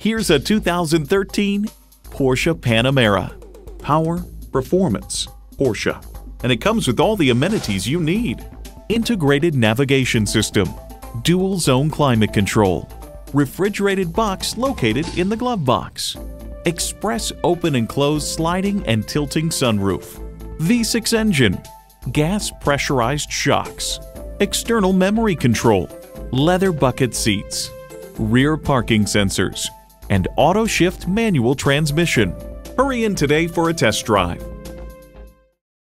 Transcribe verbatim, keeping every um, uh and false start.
Here's a two thousand thirteen Porsche Panamera. Power, performance, Porsche. And it comes with all the amenities you need. Integrated navigation system, dual zone climate control, refrigerated box located in the glove box, express open and close sliding and tilting sunroof, V six engine, gas pressurized shocks, external memory control, leather bucket seats, rear parking sensors, and auto shift manual transmission. Hurry in today for a test drive.